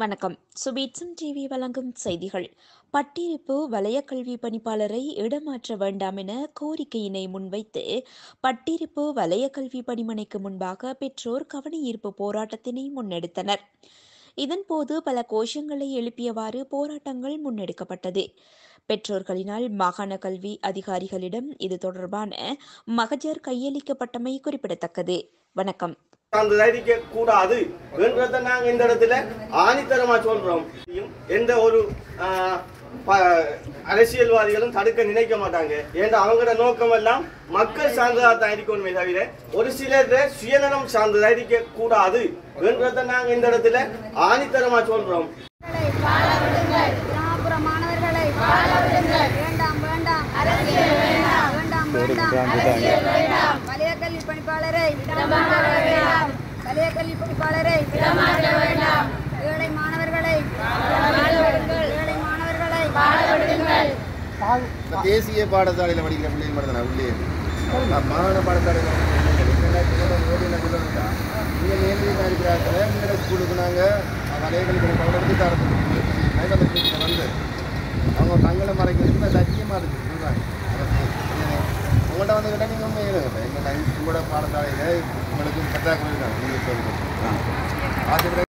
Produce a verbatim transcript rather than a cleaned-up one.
வணக்கம். சுபீட்சம் டிவி வழங்கும் செய்திகள். பட்டிருப்பு வலய கல்வி பணிப்பாளரை இடமாற்ற வேண்டாம் என கோரிக்கையினை முன்வைத்து பட்டிருப்பு வலய கல்வி பணிமனைக்கு முன்பாக பெற்றோர் கவனஈர்ப்பு போராட்டத்தினை முன்னெடுத்தனர். இதன்போது பல கோஷங்களை எழுப்பியவாறு போராட்டங்கள் முன்னெடுக்கப்பட்டது. பெற்றோர்களினால் மாகாண கல்வி அதிகாரிகளிடம் இது தொடர்பான மகஜர் கையளிக்கப்பட்டமை குறிப்பிடத்தக்கது. வணக்கம். சான்றிதழிக்க கூடாது என்றதை நாங்கள் இந்த இடத்துல ஆணித்தரமா சொல்றோம். எந்த ஒரு அரசியல்வாதிகளும் தடுக்க நினைக்க மாட்டாங்க. ஏன்னா அவங்களோட நோக்கம் எல்லாம் மக்கள் சான்றிதழ் தான் இருக்கணுமே தவிர ஒரு சிலர் சுயநலம் சான்றிதழிக்க கூடாது என்றதை நாங்கள் இந்த இடத்துல ஆணித்தரமா சொல்றோம். வலய கல்வி பணிப்பாளரை வலய கல்வி பணிப்பாளரை ஏழை மாணவர்களை ஏழை மாணவர்களை தேசிய பாடசாலையில் படிக்கிற பிள்ளைங்க மட்டும் தான் உள்ளே மாகாண பாடசாலையில் இங்கே நேர்மையாக இருக்கிறார்கள். இந்த ஸ்கூலுக்கு நாங்கள் வலய கல்வி பணிப்பாளர் எடுத்து தரத்துக்கு வந்து அவங்க தங்களை மறைக்கிறதுக்கு சத்தியமாக இருக்குது சொல்கிறாங்க. உங்கள்கிட்ட வந்து கேட்டால் நீங்கள் உண்மை எழுதுங்க. எங்கள் உங்களோட பாடசாலையில் உங்களுக்கு பற்றாக்குறை தான் நீங்கள் சொல்லுங்கள்.